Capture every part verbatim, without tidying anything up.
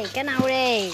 cá nâu đi.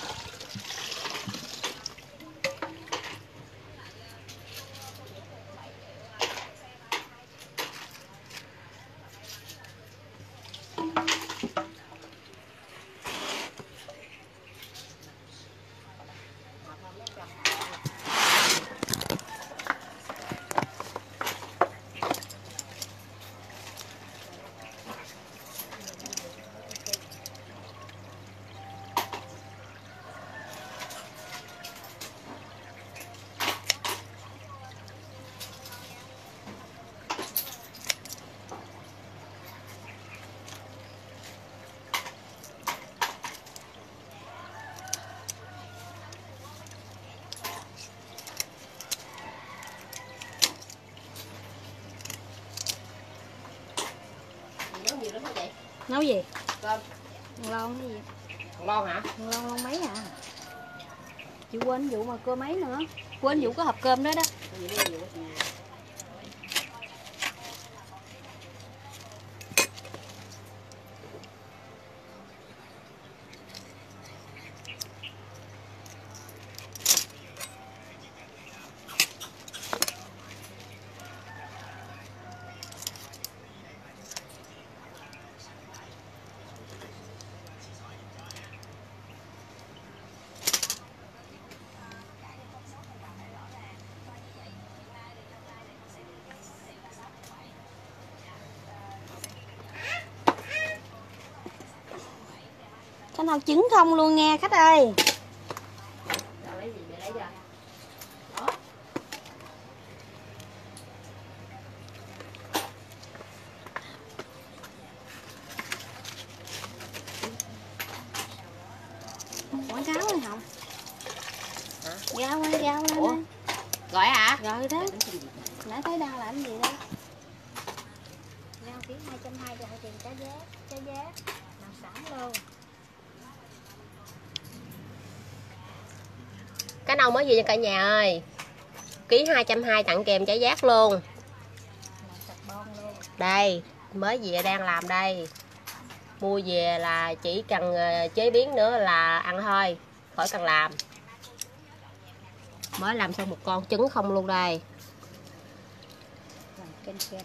Nấu gì? Cơm. Lon cái gì? Lon hả? Lon lon mấy à? Chị quên vụ mà cơm mấy nữa. Quên vụ có hộp cơm đó đó. Cái nào trứng không luôn nghe khách ơi. Quảng cáo hay không? Hả? Rau ơi, rau lên. Ủa? Gọi hả? Rồi đó. Nãy thấy đang làm gì đây? Rau ký hai trăm hai mươi tiền cá giá, cá giá làm sẵn luôn. Cá nâu mới về cho cả nhà ơi. Ký hai trăm hai mươi tặng kèm chả giác luôn. Đây, mới về đang làm đây. Mua về là chỉ cần chế biến nữa là ăn thôi, khỏi cần làm. Mới làm xong một con trứng không luôn đây. Ken ken.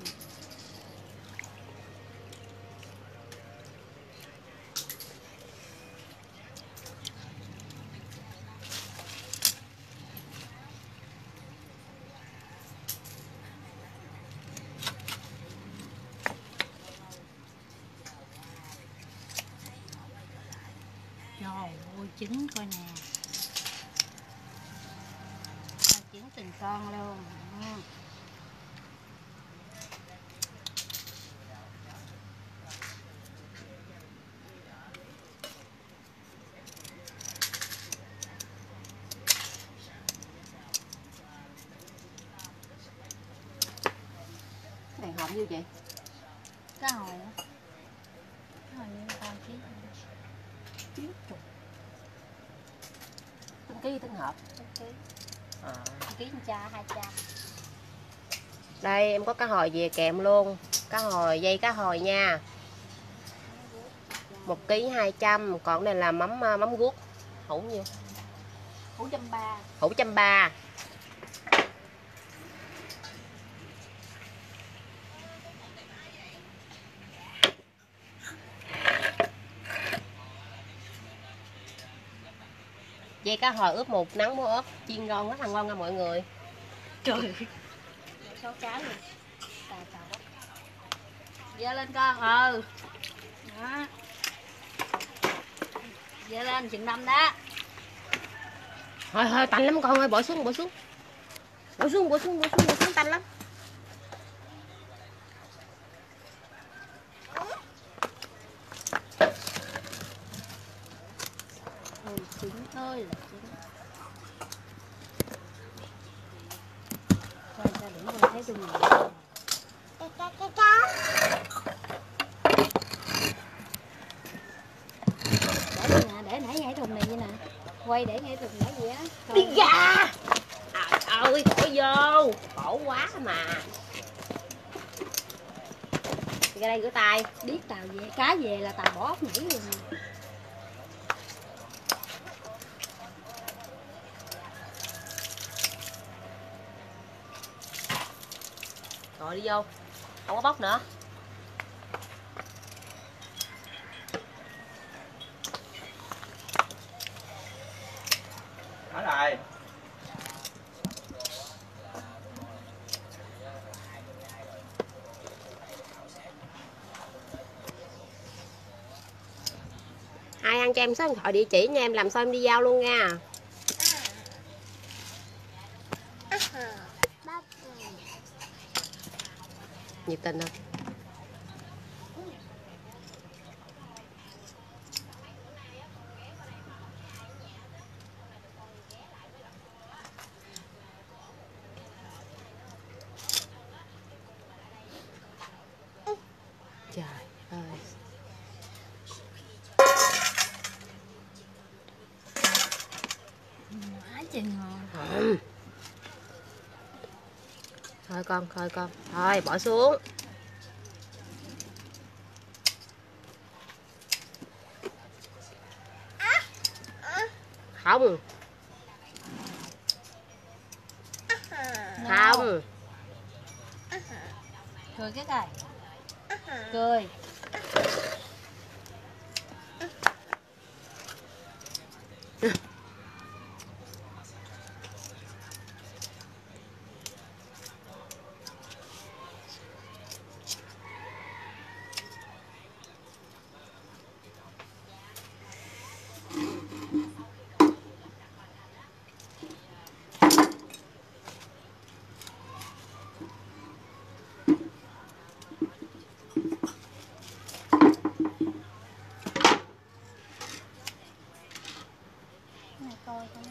Trời ơi, trứng coi nè. Trứng từng con luôn. Ừ. Này hộp nhiêu vậy? Cá hồi á. Cá hồi như con ký. Ký chục. Tính ký tính hộp? Ký. À. Ký cha hai trăm. Đây em có cá hồi về kèm luôn. Cá hồi, dây cá hồi nha. Một ký hai trăm. Còn này là mắm mắm guốc. Hủ nhiêu? Hủ trăm ba. Hủ trăm ba. Dây cá hồi ướp một nắng muối ớt chiên ngon rất là ngon nha mọi người. Trời. Số cá luôn. Tào tào quá. Dơ lên con. Ừ. Đó. Dơ lên chừng năm đó. Thôi thôi tanh lắm con ơi, bỏ xuống bỏ xuống. Bỏ xuống bỏ xuống bỏ xuống bỏ xuống tanh lắm. Ôi trứng ơi là trứng. Quay ra để con thấy tôi nhìn. Cá cá cá. Để đây nè, để nãy ngay thùng này vậy nè. Quay để ngay thùng nãy vậy á. Đi ra. Trời ơi, khỏi vô. Khổ quá mà. Đi ra đây rửa tay. Biết tàu về, cá về là tàu bỏ ốc nhảy luôn. Rồi đi vô, không có bóc nữa. Hết rồi. Ai ăn cho em số điện thoại địa chỉ nha, em làm sao em đi giao luôn nha. Nhiệt tình không? Trời ơi. Quá trời ngon. Ừ. Thôi con, thôi con. Thôi bỏ xuống. Không. Không. Cười cái coi. Cười. Này coi coi.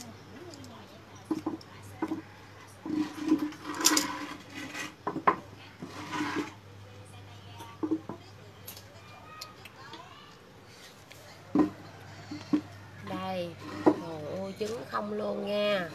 Đây. Trời ơi, trứng không luôn nha.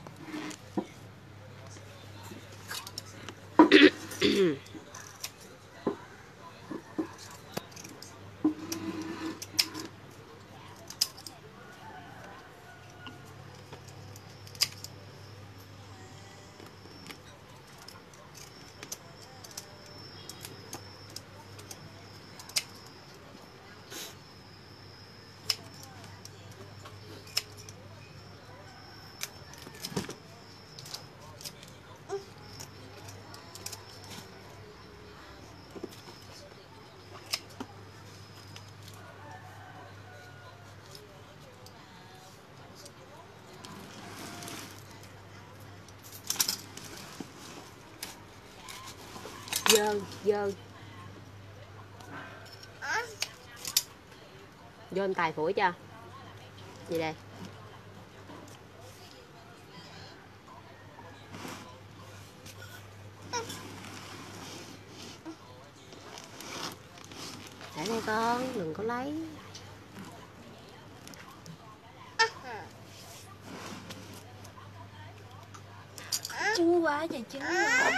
Dơ, dơ. Vô em tài phủi cho. Gì đây? Để đây con, đừng có lấy. Trứng quá trời trứng quá.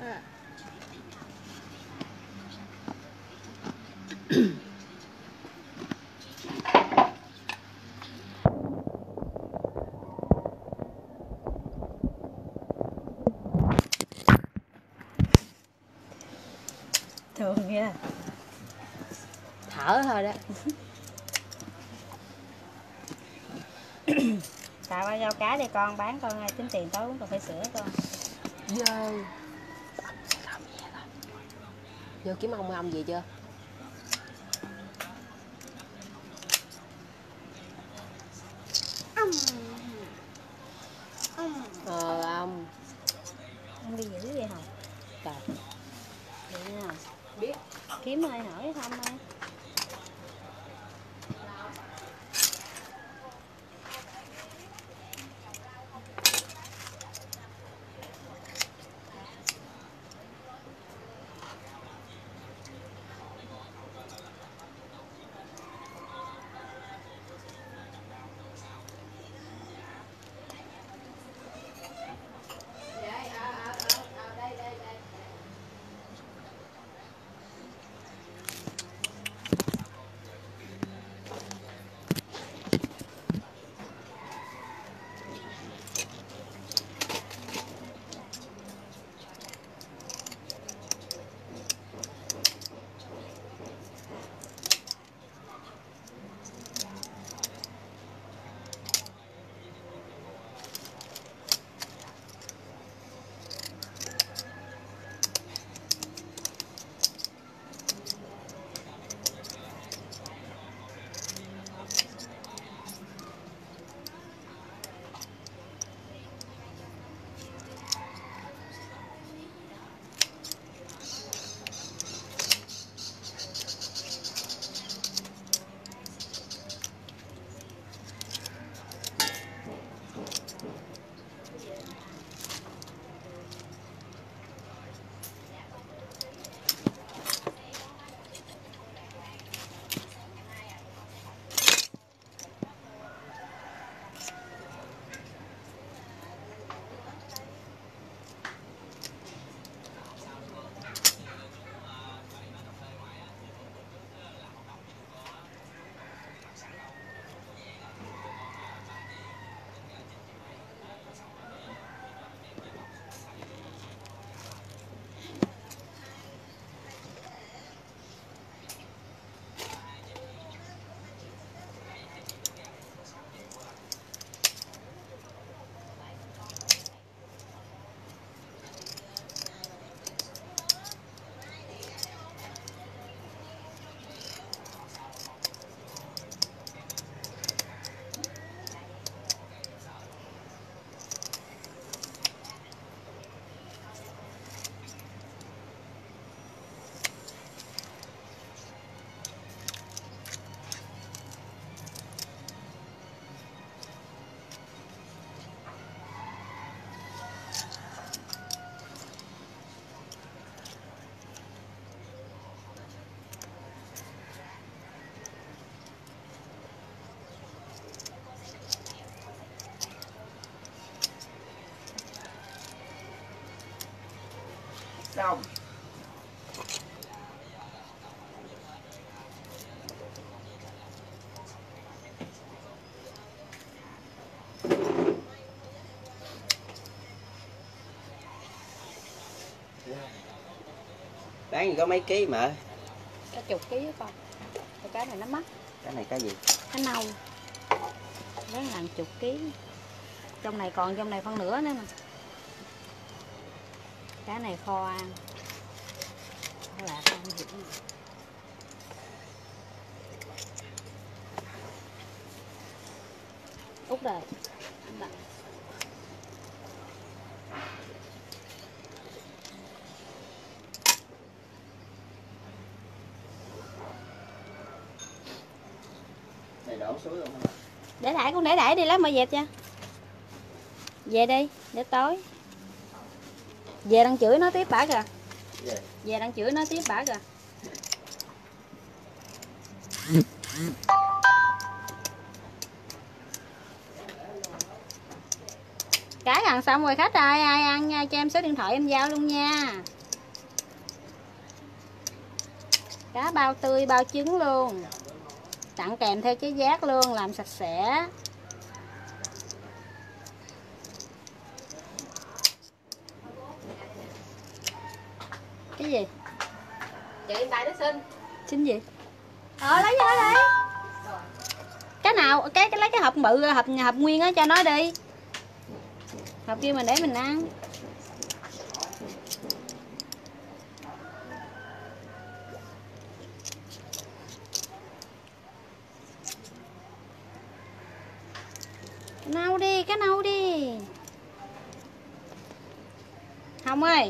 À. Thường nha. Thở thôi đó. Tạo ba rau cá đi con, bán con ơi, tính tiền tối uống cà phê sữa con. Vô. Vô kiếm ông ông gì chưa? Ờ ông. Ông đi dữ vậy hả? Trời. Vậy nha. Biết. Kiếm ơi hỏi không ơi. Xong. Bán gì có mấy ký mà. Cả chục ký con. Cái cá này nó mắc. Cái này cái gì? Cá nâu. Bán hàng chục ký. Trong này còn trong này phân nửa nữa nè. Cá này kho ăn. Đó là con gì? Út rồi. Đặt. Này đổ suối luôn hả? Để đãi con để đãi đi lát mà dẹp cho. Về đi, để tối. Về đang chửi nó tiếp bả kìa. Về. Về đang chửi nó tiếp bả kìa. Cá ăn xong rồi khách ơi, ai ăn nha, cho em số điện thoại em giao luôn nha. Cá bao tươi bao trứng luôn, tặng kèm theo trái giác luôn, làm sạch sẽ. Cái gì? Chị bài nó xin. Xin gì? Ờ lấy cho nó đi. Cái nào? Cái cái lấy cái hộp bự, hộp hộp nguyên á cho nó đi. Hộp kia mình để mình ăn. Cái nâu đi, cái nâu đi. Hồng ơi.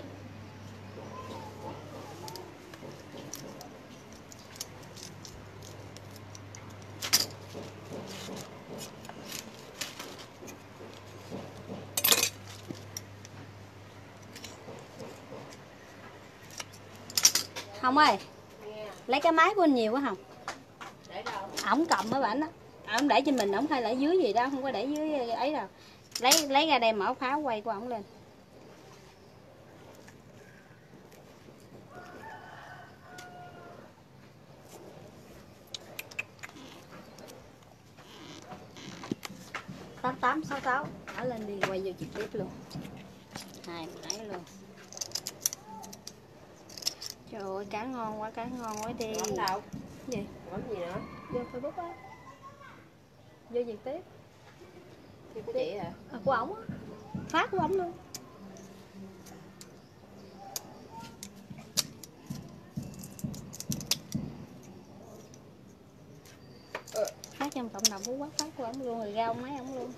Hồng ơi, lấy cái máy của anh nhiều quá Hồng. Để đâu? Ổng cầm mấy bạn đó. Ổng để trên mình, ổng hay là ở dưới gì đó, không có để dưới ấy đâu. Lấy lấy ra đây mở pháo quay của ổng lên. tám tám sáu sáu mở lên đi, quay vô trực tiếp luôn. Hai máy luôn. Trời ơi, cá ngon quá, cá ngon quá đi. Bấm đâu? Gì? Bấm gì nữa? Vô Facebook á. Vô trực tiếp. Thì của chị hả? À, của ổng á. Phát của ổng luôn. Ừ. Phát trong cộng đồng Phú Quốc, phát của ổng luôn, rồi rau máy ổng luôn.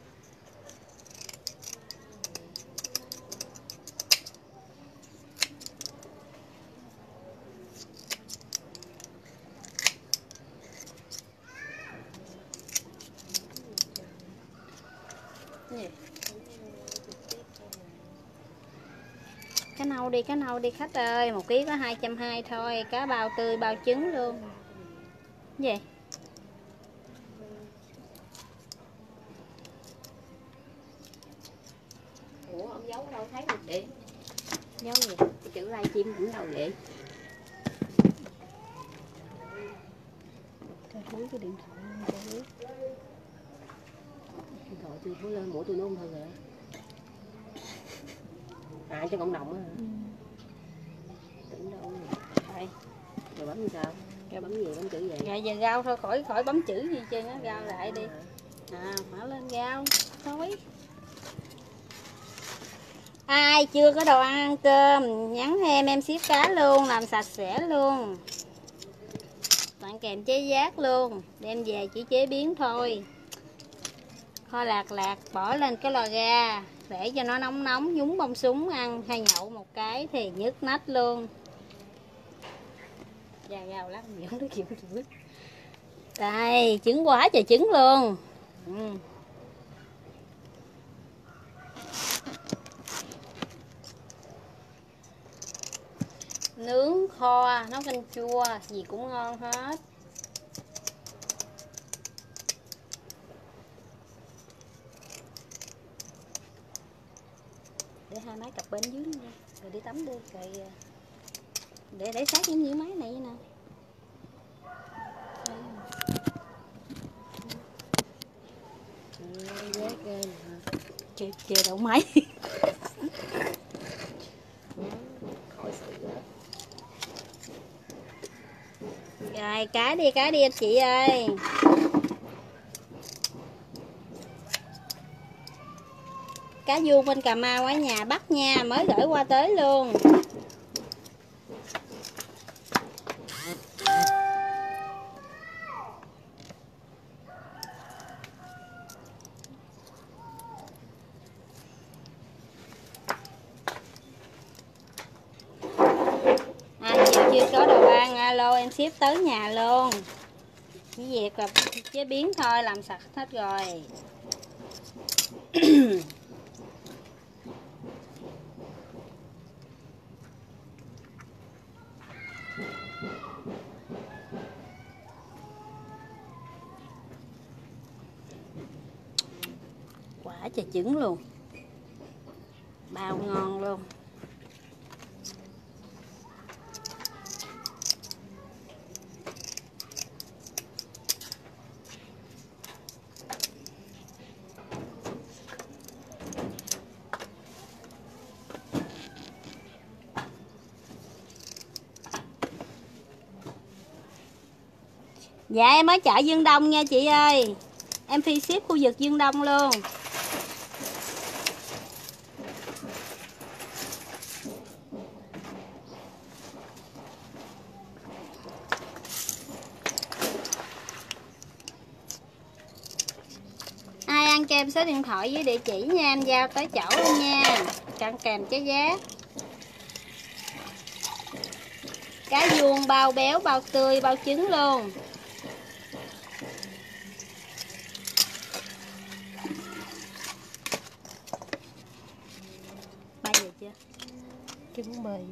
Gì? Cá nâu đi, cá nâu đi khách ơi, một ký có hai trăm hai mươi thôi, cá bao tươi bao trứng luôn. Gì? Ủa ông giấu đâu thấy được chị? Dấu gì? Cái chữ livestream cũng đâu vậy? Trời thúi cái điện thoại luôn, trời ơi. Điện thoại tôi thúi lên, mũi tôi nôn thôi rồi. À cho cộng đồng á hả? Ừ. Tưởng đâu rồi. Đây. Rồi bấm như sao? Rồi bấm gì, bấm chữ gì? Rồi giờ rau thôi, khỏi khỏi bấm chữ gì trên á, rau lại đi. À, mở lên rau thôi. Ai chưa có đồ ăn cơm, nhắn em em ship cá luôn, làm sạch sẽ luôn. Tặng kèm chế giác luôn, đem về chỉ chế biến thôi. Kho lạc lạc bỏ lên cái lò ga để cho nó nóng nóng, nhúng bông súng ăn hay nhậu một cái thì nhức nách luôn. Dạ rau lắm nhiều nó kiểu kiểu. Đây, trứng quá trời trứng luôn. Ừ. Nướng, kho, nấu canh chua, gì cũng ngon hết. Để hai máy cặp bên dưới nha, rồi đi tắm đi, rồi để để sát giống như máy này nè. Chê, chê đậu máy. Rồi cá đi, cá đi anh chị ơi. Cá vuông bên Cà Mau ở nhà Bắc nha, mới gửi qua tới luôn. Ai chưa chưa có đồ ăn alo em ship tới nhà luôn. Chỉ việc là chế biến thôi, làm sạch hết rồi. Quả trời trứng luôn. Bao ngon luôn. Dạ em ở chợ Dương Đông nha chị ơi. Em free ship khu vực Dương Đông luôn. Ai ăn cho em số điện thoại với địa chỉ nha, em giao tới chỗ luôn nha. Cận kèm trái giá. Cá vuông bao béo, bao tươi, bao trứng luôn. Ba giờ chưa? Chuẩn bị.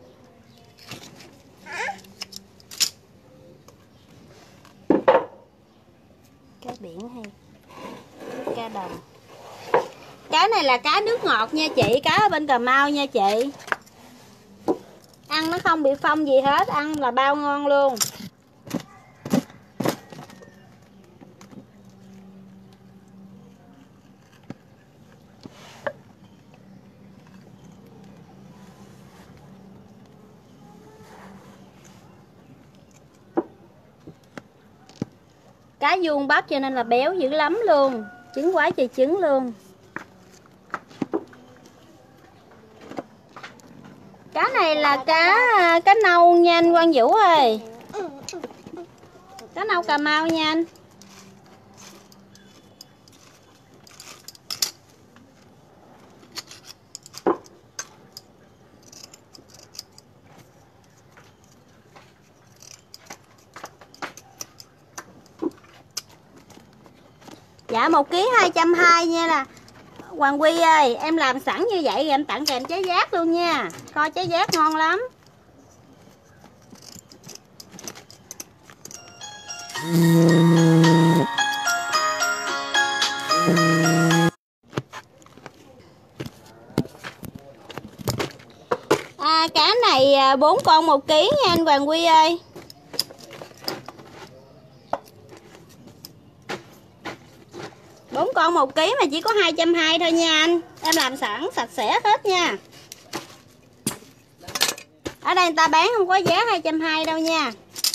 Cá biển hay cá đồng. Cá này là cá nước ngọt nha chị, cá ở bên Cà Mau nha chị. Ăn nó không bị phong gì hết, ăn là bao ngon luôn. Cá vuông bắt cho nên là béo dữ lắm luôn. Trứng quá trời trứng luôn. Cá này là cá cá nâu nha anh Quang Vũ ơi. Cá nâu Cà Mau nha anh. Dạ một ký hai trăm hai mươi nha là Hoàng Quy ơi, em làm sẵn như vậy rồi em tặng kèm trái giác luôn nha. Kho trái giác ngon lắm. À, cá này bốn con một ký nha anh Hoàng Quy ơi. bốn con một ký mà chỉ có hai trăm hai mươi thôi nha anh. Em làm sẵn sạch sẽ hết nha. Ở đây người ta bán không có giá hai trăm hai mươi đâu nha.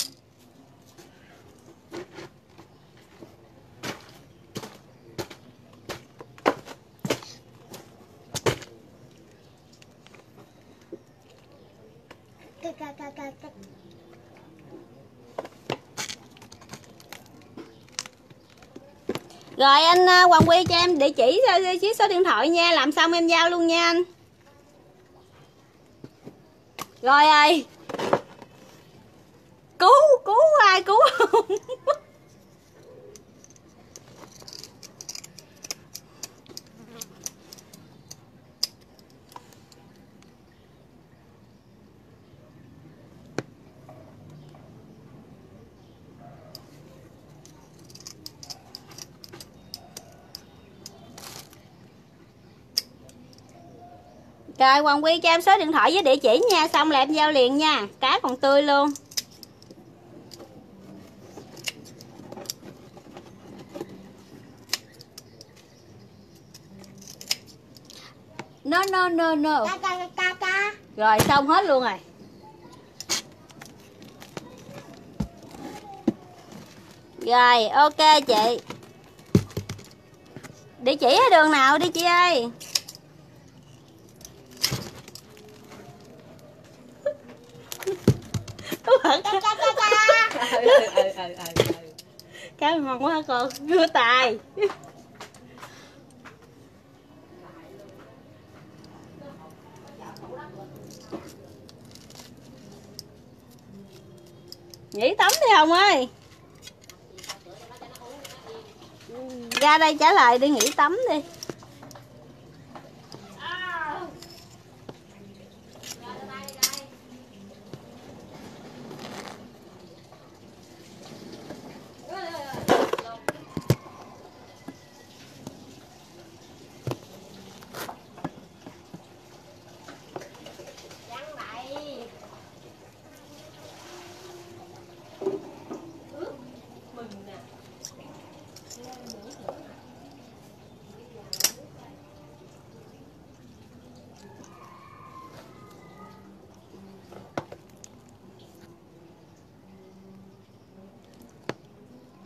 Rồi anh Hoàng Quy cho em địa chỉ với số điện thoại nha, làm xong em giao luôn nha anh. Rồi ơi. Cứu, cứu ai cứu không? Rồi Hoàng Quy cho em số điện thoại với địa chỉ nha, xong là em giao liền nha, cá còn tươi luôn. No no no no. Rồi xong hết luôn rồi. Rồi ok chị. Địa chỉ ở đường nào đi chị ơi? Cá ngon quá con, cưa tài. Nghỉ tắm đi Hồng ơi. Ra đây trả lời đi, nghỉ tắm đi.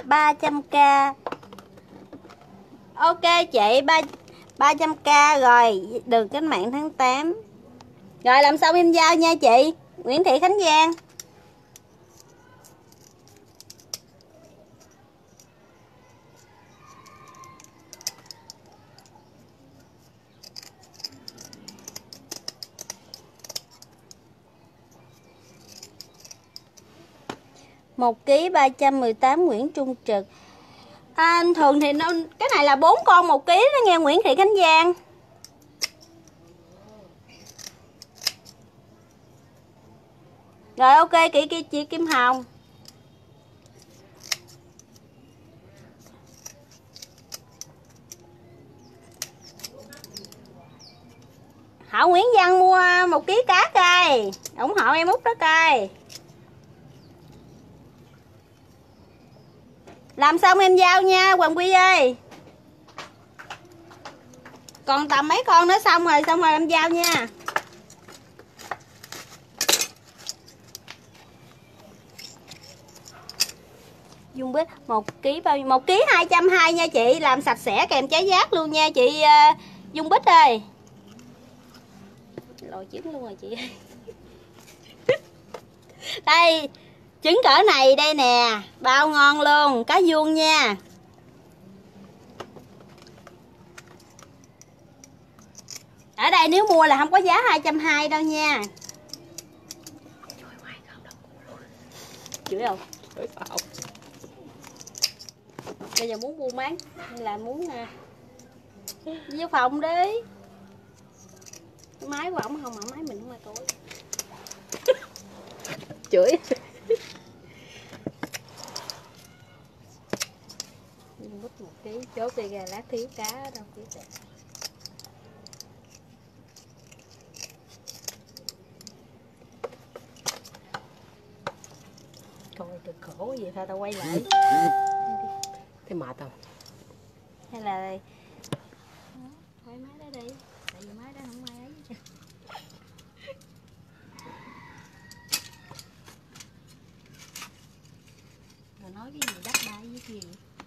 ba trăm k. Ok chị, ba ba trăm k rồi, được cách mạng tháng tám. Rồi làm xong em giao nha chị Nguyễn Thị Khánh Giang. một ký ba trăm mười tám Nguyễn Trung Trực. À, thường thì nó, cái này là bốn con một ký đó nghe Nguyễn Thị Khánh Giang. Rồi ok chị, chị, chị Kim Hồng. Hảo Nguyễn Văn mua một ký cá coi, ủng hộ em Út đó coi. Làm xong em giao nha Hoàng Quy ơi. Còn tầm mấy con nữa xong rồi, xong rồi em giao nha. Dung Bích một ký bao nhiêu? một ký hai trăm hai mươi nha chị, làm sạch sẽ kèm trái giác luôn nha chị uh, Dung Bích ơi. Lội trứng luôn rồi chị. Đây, trứng cỡ này đây nè, bao ngon luôn, cá vuông nha. Ở đây nếu mua là không có giá hai trăm hai mươi đâu nha. Chửi không? Chửi không? Bây giờ muốn buôn bán hay là muốn đi vô phòng đi. Cái máy của ổng không mà máy mình không mà tối. Chửi. Bút một ký chốt đi ra lát thiếu cá đâu ký đẹp. Coi cực khổ gì thôi tao quay lại. Thấy mệt không? Hay là thôi máy đó đi, tại vì máy đó không ai ấy chứ. Rồi nói cái gì đắt bay với gì?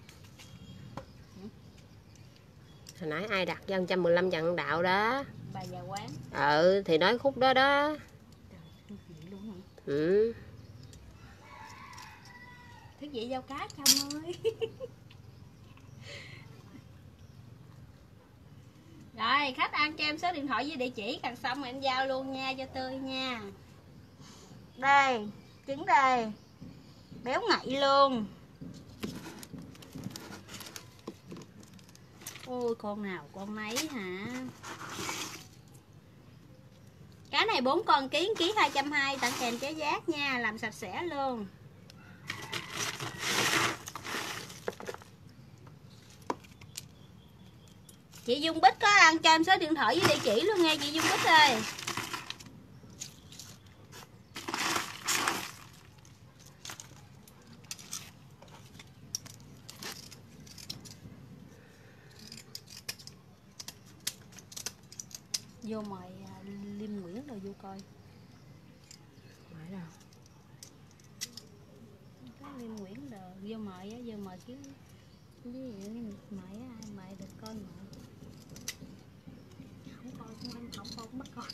Hồi nãy ai đặt cho một trăm mười lăm Trần Đạo đó. Bà già quán. Ừ thì nói khúc đó đó. Trời, gì luôn hả? Ừ. Thứ vậy giao cá chồng ơi. Rồi khách ăn cho em số điện thoại với địa chỉ, cần xong rồi em giao luôn nha cho tươi nha. Đây trứng đây, béo ngậy luôn. Ôi con nào con nấy hả. Cá này bốn con ký ký hai trăm hai mươi, tặng kèm trái giác nha, làm sạch sẽ luôn. Chị Dung Bích có ăn cho em số điện thoại với địa chỉ luôn nghe chị Dung Bích ơi. Vô mời Liêm Nguyễn rồi vô coi. Mời đâu? Có Liêm Nguyễn rồi vô mời á, vô mời chứ với mời á, ai mời được coi mời. Không coi không ăn không không bắt coi.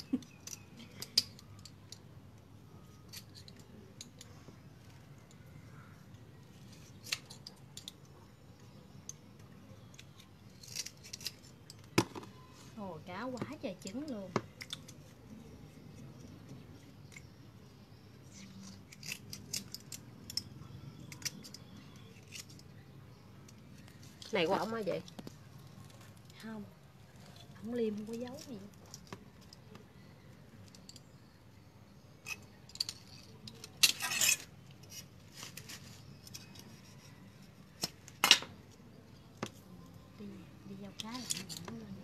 Ồ cá quá trời trứng luôn. Này của ổng hả vậy? Không, ổng Liêm không có dấu gì. Đi, đi giao cá là cũng lên.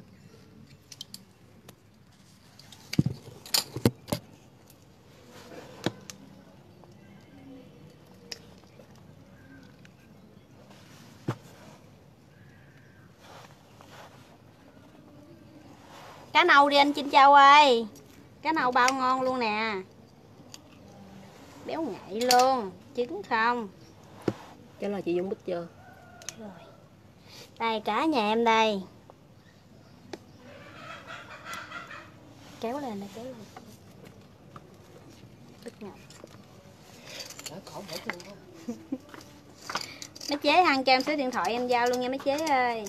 Cá nâu đi anh Trinh Châu ơi. Cá nâu bao ngon luôn nè. Béo ngậy luôn, trứng không. Trả lời chị Dung Bích chưa? Rồi. Đây cá nhà em đây. Kéo lên này, kéo lên. Bích Ngọc. Mấy chế ăn cho em số điện thoại em giao luôn nha mấy chế ơi.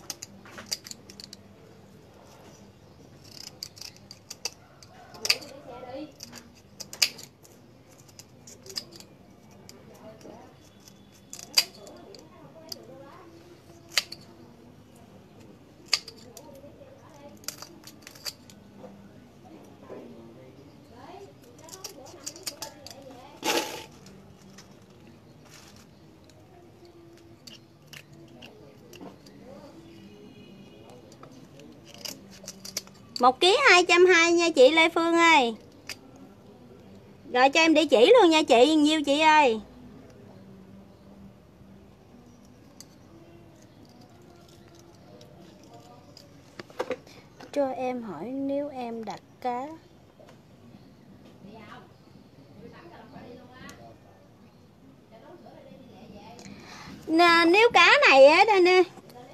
Một ký hai trăm hai mươi nha chị Lê Phương ơi. Rồi cho em địa chỉ luôn nha chị, nhiêu chị ơi. Cho em hỏi nếu em đặt cá nè, nếu cá này á nè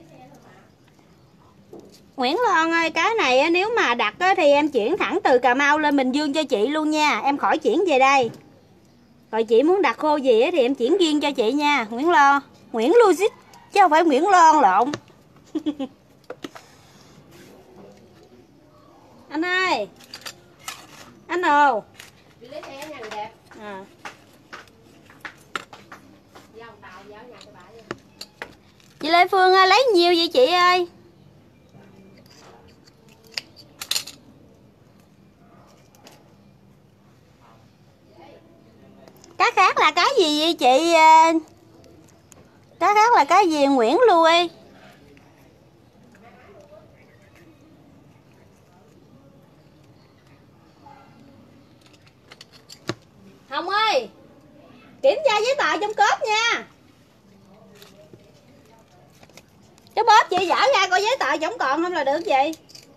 Nguyễn Loan ơi, cá này á, nếu mà đặt á, thì em chuyển thẳng từ Cà Mau lên Bình Dương cho chị luôn nha. Em khỏi chuyển về đây. Rồi chị muốn đặt khô gì á, thì em chuyển riêng cho chị nha. Nguyễn Lo, Nguyễn Logic chứ không phải Nguyễn Loan lộn. Anh ơi. Anh ồ. À. Chị Lê Phương ơi, lấy nhiều vậy chị ơi? Cá khác là cá gì vậy chị? Cá khác là cá gì Nguyễn Louis? Hồng ơi, kiểm tra giấy tờ trong cốp nha. Cái bóp chị dở ra coi giấy tờ vẫn còn không là được chị.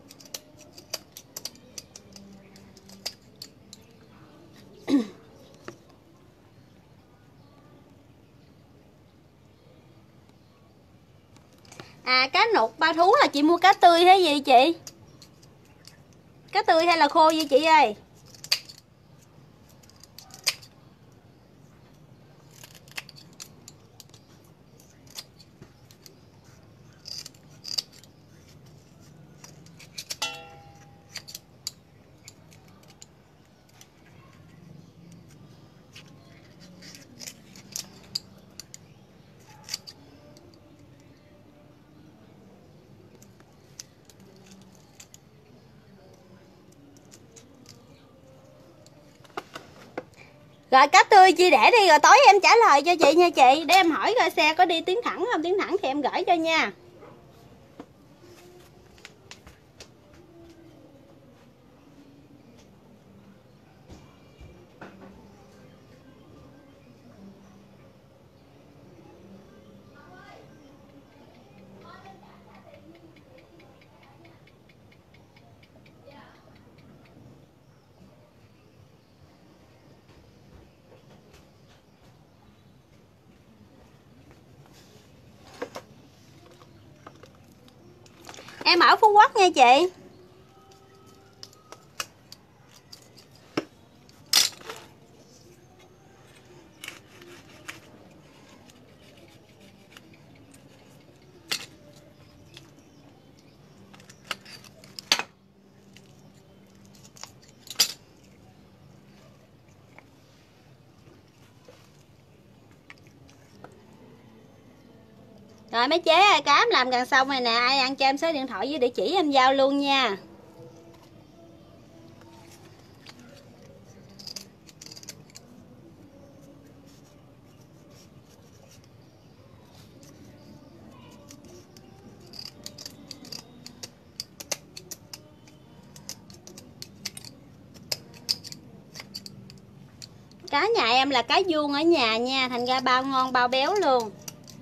À, cá nục ba thú là chị mua cá tươi hay gì chị? Cá tươi hay là khô vậy chị ơi? Rồi cá tươi chị để đi rồi tối em trả lời cho chị nha chị. Để em hỏi coi xe có đi tuyến thẳng không, tuyến thẳng thì em gửi cho nha. Em ở Phú Quốc nha chị. Rồi mấy chế ơi, cá em làm gần xong rồi nè. Ai ăn cho em số điện thoại với địa chỉ em giao luôn nha. Cá nhà em là cá vuông ở nhà nha, thành ra bao ngon bao béo luôn.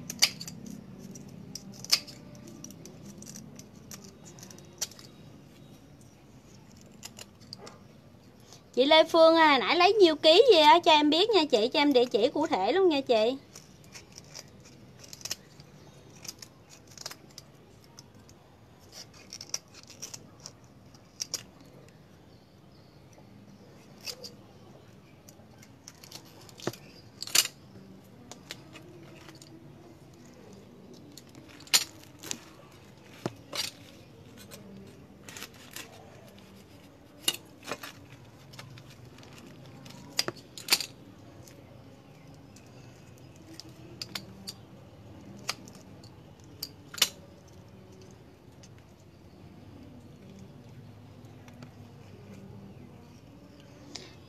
Chị Lê Phương à, nãy lấy nhiêu ký gì á cho em biết nha chị, cho em địa chỉ cụ thể luôn nha chị.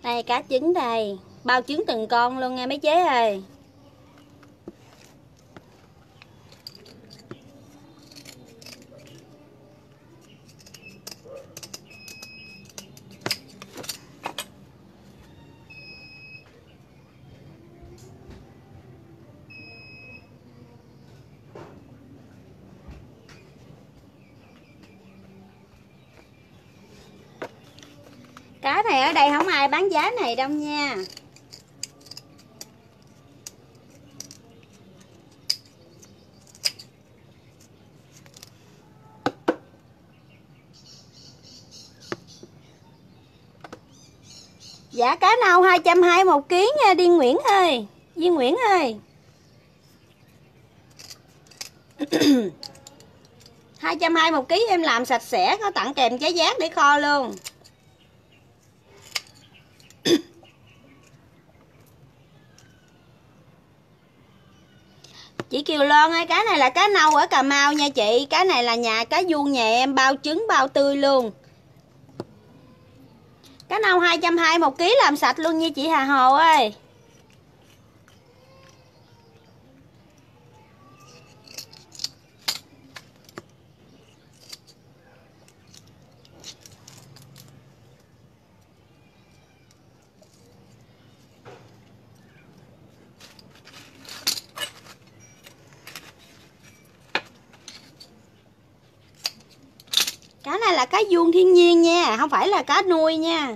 Đây cá trứng đây, bao trứng từng con luôn nha mấy chế ơi. Cá này ở đây không ai bán giá này đâu nha. Giá cá nâu hai trăm hai mươi một ký nha Điên Nguyễn ơi. Duy Nguyễn ơi. hai trăm hai mươi một ký em làm sạch sẽ, có tặng kèm trái giác để kho luôn. Chị Kiều Loan ơi, cá này là cá nâu ở Cà Mau nha chị. Cá này là nhà cá vuông nhà em, bao trứng bao tươi luôn. Cá nâu hai trăm hai mươi một ký làm sạch luôn nha chị Hà Hồ ơi. Cá này là cá vuông thiên nhiên nha, không phải là cá nuôi nha.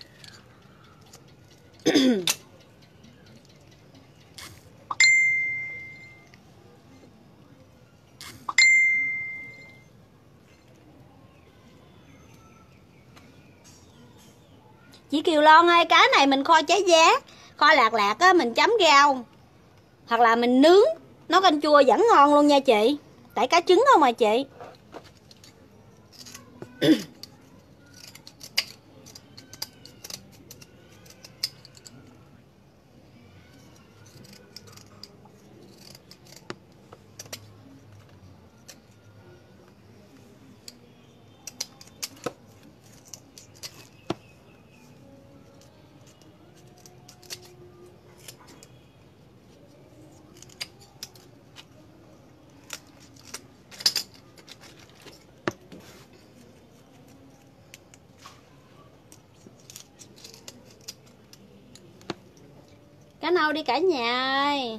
Chị Kiều Loan ơi, cá này mình kho trái giá, kho lạc lạc á, mình chấm rau hoặc là mình nướng nấu canh chua vẫn ngon luôn nha chị. Tại cá trứng không mà chị. Cá nâu đi cả nhà ơi.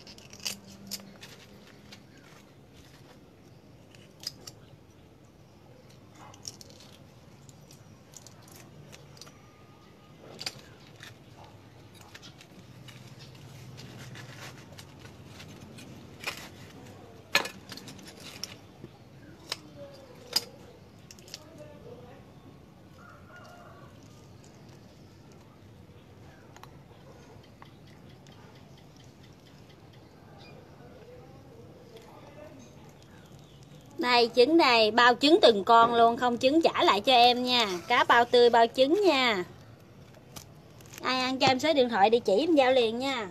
Đây trứng này, bao trứng từng con luôn, không trứng trả lại cho em nha. Cá bao tươi bao trứng nha. Ai ăn cho em số điện thoại địa chỉ em giao liền nha.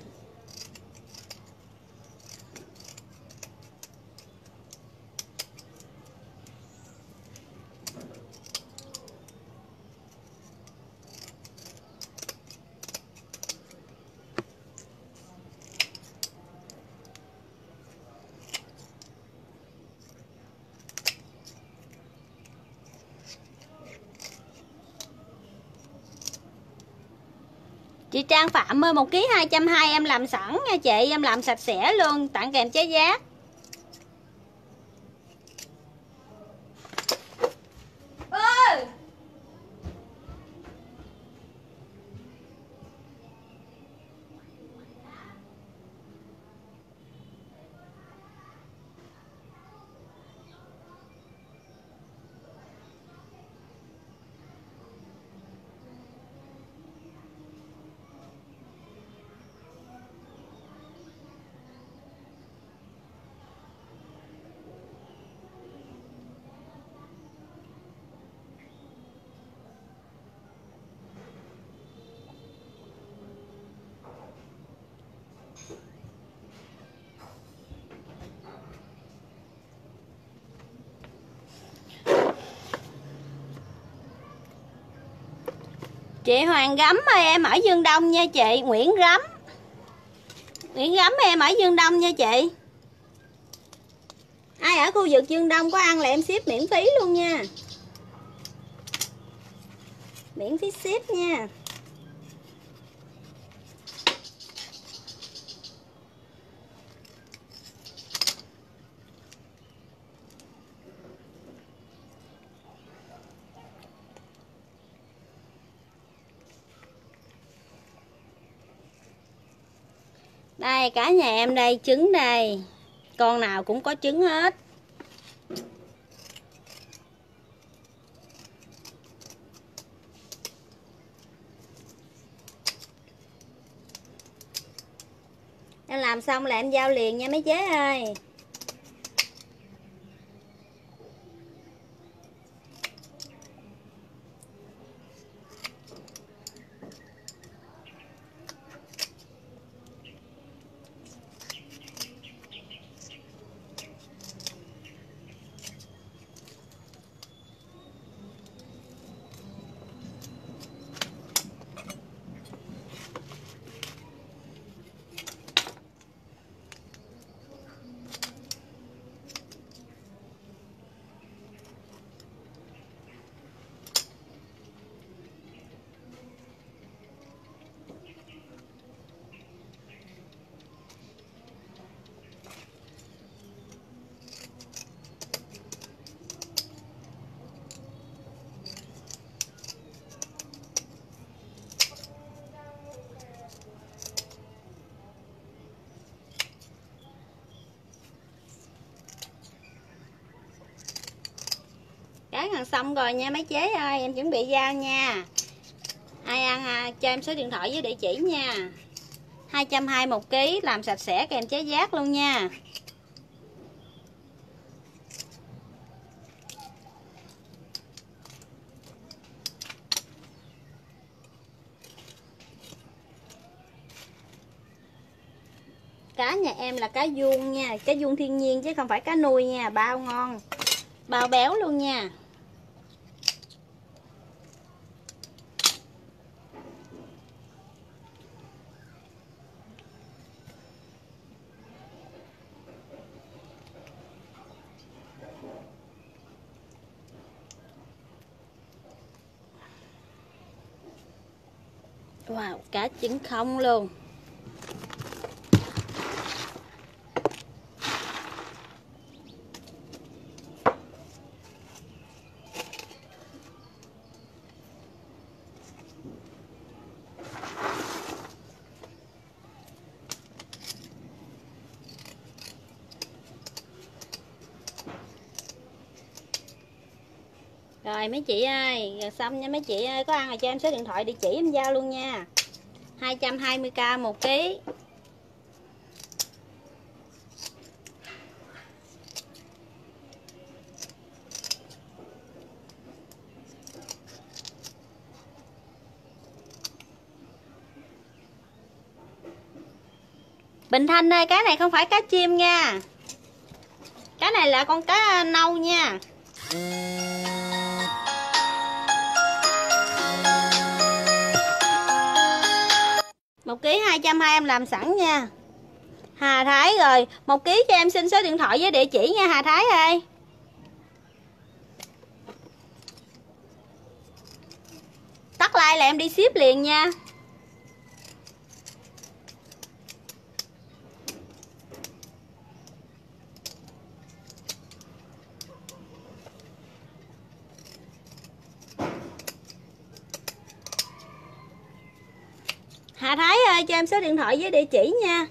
Chị Trang Phạm ơi, một ký hai trăm hai mươi em làm sẵn nha chị, em làm sạch sẽ luôn, tặng kèm trái giá. Chị Hoàng Gấm ơi, em ở Dương Đông nha chị. Nguyễn Gấm Nguyễn Gấm em ở Dương Đông nha chị. Ai ở khu vực Dương Đông có ăn là em ship miễn phí luôn nha. Miễn phí ship nha. Đây cả nhà em đây, trứng đây. Con nào cũng có trứng hết. Em làm xong là em giao liền nha mấy chế ơi. Cái gần xong rồi nha mấy chế ơi, em chuẩn bị giao nha. Ai ăn à, cho em số điện thoại với địa chỉ nha. hai trăm hai mươi một ký, làm sạch sẽ kèm chế giác luôn nha. Cá nhà em là cá vuông nha, cá vuông thiên nhiên chứ không phải cá nuôi nha, bao ngon, bao béo luôn nha. Wow, cá trứng không luôn. Rồi mấy chị ơi, rồi xong nha mấy chị ơi, có ăn rồi cho em số điện thoại địa chỉ em giao luôn nha. hai trăm hai mươi k một ký. Bình Thanh ơi, cái này không phải cá chim nha. Cái này là con cá nâu nha. Một ký hai trăm hai mươi em làm sẵn nha. Hà Thái rồi, một ký cho em xin số điện thoại với địa chỉ nha Hà Thái ơi. Tắt like là em đi ship liền nha. Hà Thái ơi, cho em số điện thoại với địa chỉ nha.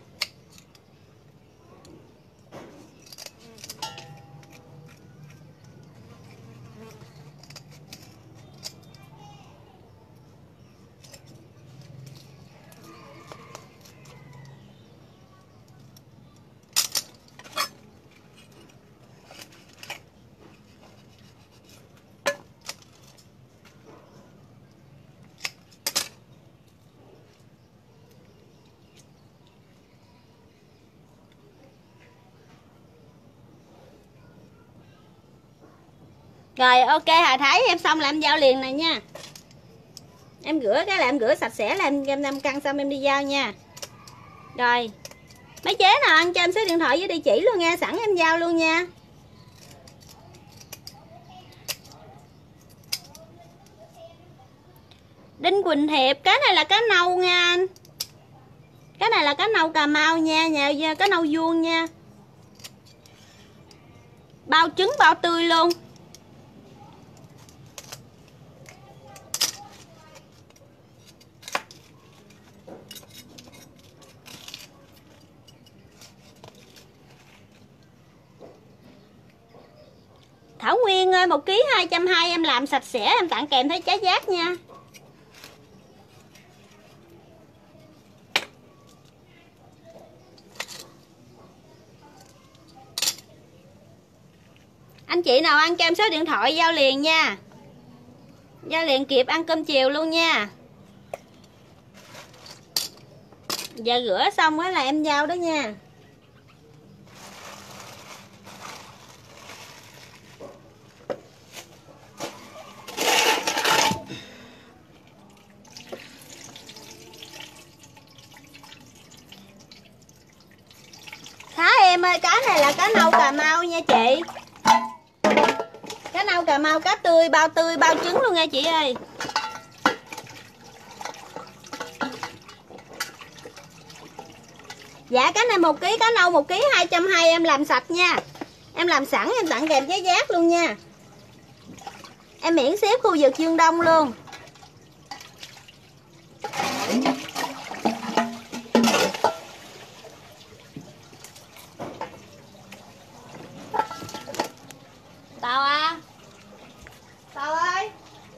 Rồi ok Hà Thái, em xong là em giao liền này nha. Em rửa cái là em rửa sạch sẽ là em em năm cân xong em đi giao nha. Rồi mấy chế nào ăn cho em số điện thoại với địa chỉ luôn nha, sẵn em giao luôn nha. Đinh Quỳnh Hiệp, cái này là cá nâu nha anh. Cái này là cá nâu Cà Mau nha, nhà cá nâu vuông nha. Bao trứng bao tươi luôn. Thảo Nguyên ơi, một ký hai trăm hai mươi em làm sạch sẽ em tặng kèm theo trái giác nha. Anh chị nào ăn cho em số điện thoại giao liền nha. Giao liền kịp ăn cơm chiều luôn nha. Giờ rửa xong á là em giao đó nha. Khá em ơi, cá này là cá nâu Cà Mau nha chị. Cá nâu Cà Mau, cá tươi, bao tươi, bao trứng luôn nha chị ơi. Dạ cái này một ký cá nâu một ký hai trăm hai mươi em làm sạch nha. Em làm sẵn em tặng kèm giấy giác luôn nha. Em miễn ship khu vực Dương Đông luôn. Tao à. Tao ơi.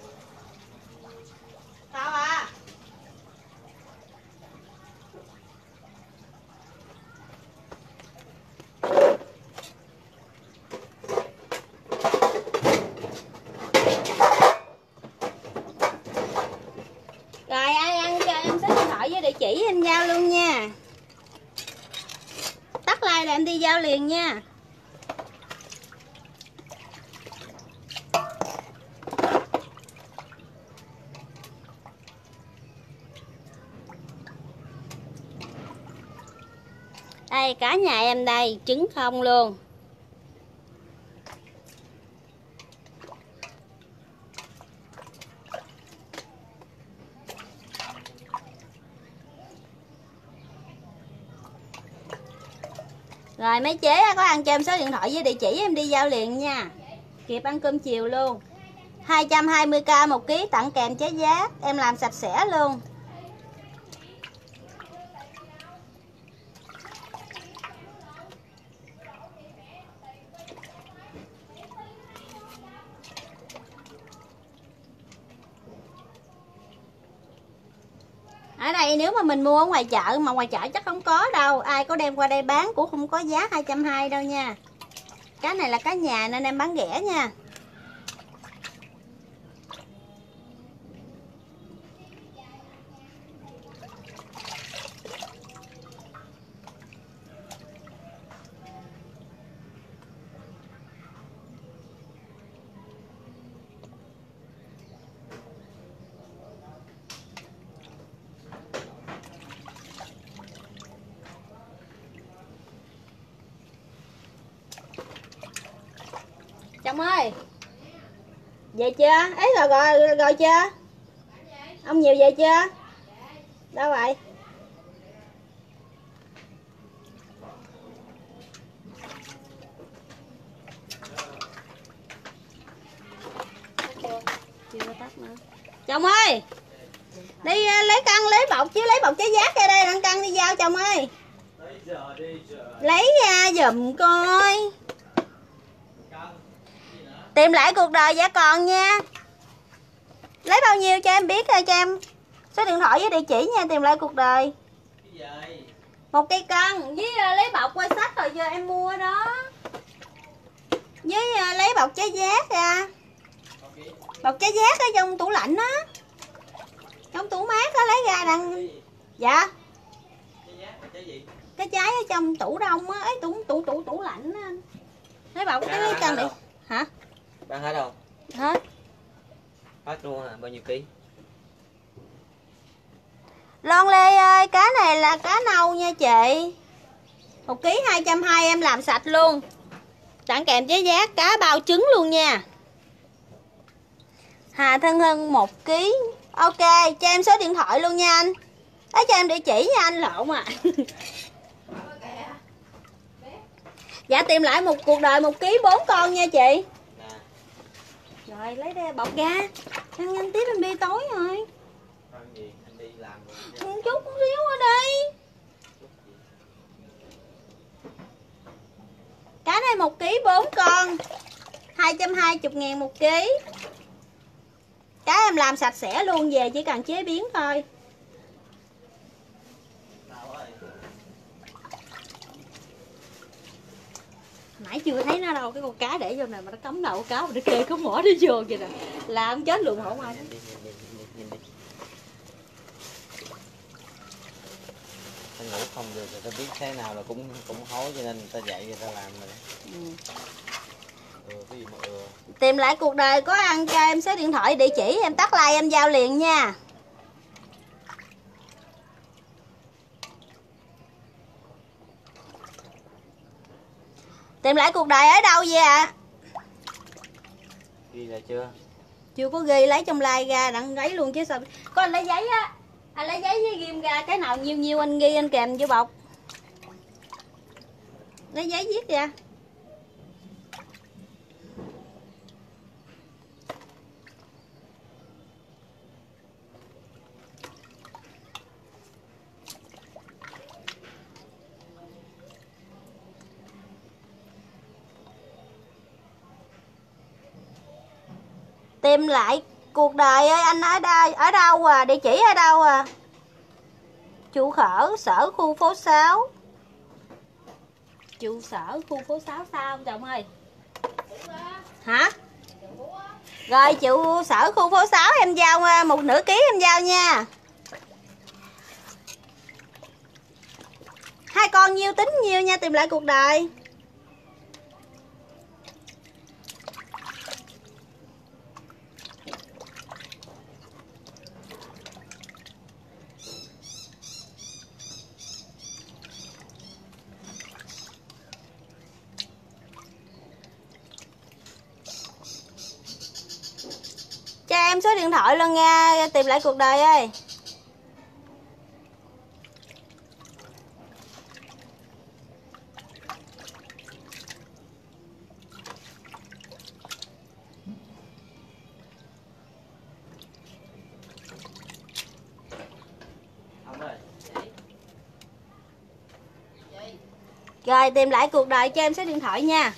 Tao à. Rồi ai ăn cho em số điện thoại với địa chỉ em giao luôn nha. Tắt like là em đi giao liền nha. Đây cả nhà em đây, trứng không luôn. Rồi mấy chế có ăn cho em số điện thoại với địa chỉ em đi giao liền nha. Kịp ăn cơm chiều luôn. Hai trăm hai mươi k một ký tặng kèm trái giác. Em làm sạch sẽ luôn. Ở đây nếu mà mình mua ở ngoài chợ, mà ngoài chợ chắc không có đâu. Ai có đem qua đây bán cũng không có giá hai trăm hai mươi đâu nha. Cá này là cá nhà nên em bán rẻ nha. Chồng ơi, về chưa? Ấy rồi rồi rồi, rồi chưa? Ông nhiều về chưa? Đâu vậy? Chưa tắt nữa. Chồng ơi, đi lấy cân lấy bọc chứ, lấy bọc trái giác ra đây, ăn cân đi giao chồng ơi. Lấy ra giùm coi. Tìm lại cuộc đời giả còn nha. Lấy bao nhiêu cho em biết cho em số điện thoại với địa chỉ nha. Tìm lại cuộc đời. Một cây cân với lấy bọc qua sách rồi giờ em mua đó. Với lấy bọc trái giác ra. Bọc trái giác ở trong tủ lạnh á. Trong tủ mát á, lấy ra đằng. Dạ. Cái trái ở trong tủ đông á, ấy tủ tủ tủ tủ lạnh á anh. Lấy bọc cái lấy cân đi. Hả? Bán hết không? Hết. Hết luôn hả? Bao nhiêu ký? Lon Lê ơi, cá này là cá nâu nha chị. Một ký hai trăm hai mươi em làm sạch luôn. Tặng kèm với giá cá bao trứng luôn nha. Hà Thân Hưng một ký. Ok, cho em số điện thoại luôn nha anh. Đấy, cho em địa chỉ nha anh, lộn à. Dạ tìm lại một cuộc đời một ký bốn con nha chị. Rồi lấy đây bọc ra. Ăn nhanh tiếp em đi tối rồi. Chút xíu ở đây. Cá này một ký bốn con, hai trăm hai mươi ngàn một ký. Cá em làm sạch sẽ luôn, về chỉ cần chế biến thôi. Nãy chưa thấy nó đâu, cái con cá để vô này mà nó cắm đầu cá mà nó kê có mỏ nó vô vậy nè. Làm chết luôn không ai. Ta ngủ không được rồi ta biết thế nào là cũng cũng hối, cho nên người ta dạy người ta làm rồi. Ừ. Ừ, cái gì mà ừ. Tìm lại cuộc đời có ăn cho em số điện thoại địa chỉ, em tắt like em giao liền nha. Tìm lại cuộc đời ở đâu vậy ạ? À? Ghi là chưa? Chưa có ghi, lấy trong like ra đặng lấy luôn chứ sao. Có anh lấy giấy á, anh lấy giấy với ghim ra, cái nào nhiêu nhiêu anh ghi anh kèm vô bọc. Lấy giấy viết ra. Tìm lại cuộc đời ơi, anh ở đây ở đâu à, địa chỉ ở đâu à? Trụ sở sở khu phố sáu. Trụ sở khu phố sáu sao chồng ơi? Hả? Rồi trụ sở khu phố sáu em giao một nửa ký em giao nha. Hai con nhiêu tính nhiêu nha, tìm lại cuộc đời. Cho em số điện thoại luôn nha, tìm lại cuộc đời ơi. Rồi tìm lại cuộc đời cho em số điện thoại nha.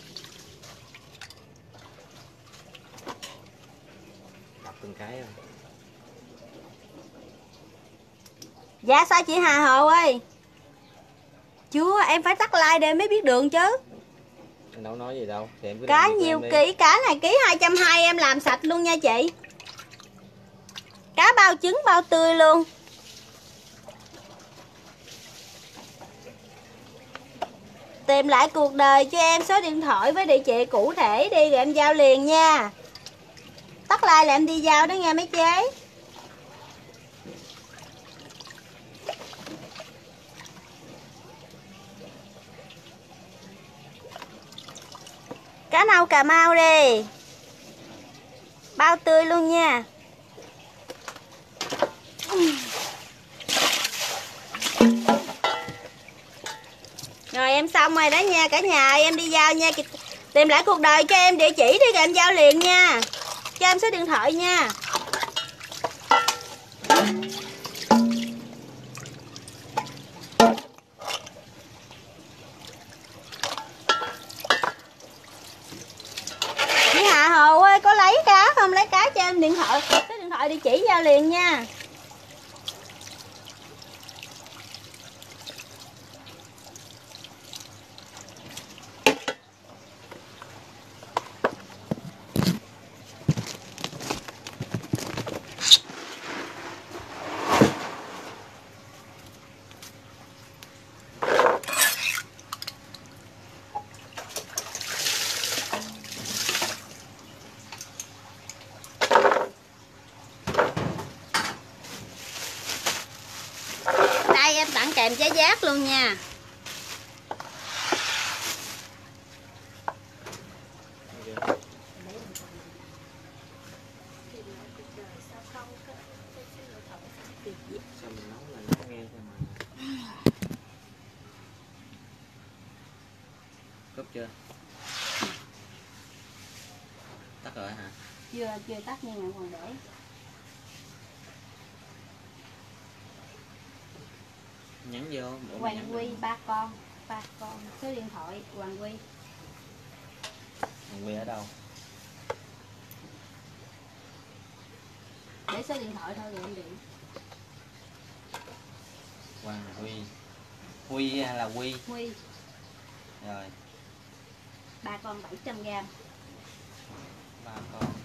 Từng cái không? Dạ sao chị Hà Hồ ơi? Chưa, em phải tắt like để em mới biết đường chứ. Anh đâu nói gì đâu. Thì em cứ cá nhiều ký, cá này ký hai trăm hai mươi em làm sạch luôn nha chị. Cá bao trứng bao tươi luôn. Tìm lại cuộc đời cho em số điện thoại với địa chỉ cụ thể đi rồi em giao liền nha. Tắt like là em đi giao đó nghe mấy chế. Cá nâu Cà Mau đi. Bao tươi luôn nha. Rồi em xong rồi đó nha cả nhà, em đi giao nha. Tìm lại cuộc đời cho em địa chỉ đi rồi em giao liền nha. Cho em số điện thoại nha. Chị Hà Hồ ơi, có lấy cá không? Lấy cá cho em điện thoại, số điện thoại địa chỉ giao liền nha. em tặng kèm trái giác luôn nha. Sao mình nấu là nó nghe thôi mà. Cúp chưa? Tắt rồi hả? Chưa, chưa tắt nhưng mà còn để. Nhắn vô. Hoàng Quy, ba con, ba con, số điện thoại Hoàng Quy. Hoàng Quy ở đâu? Để số điện thoại thôi rồi em điện. Hoàng Quy. Huy hay là Quy? Huy. Rồi. Ba con bảy trăm gram. Ba con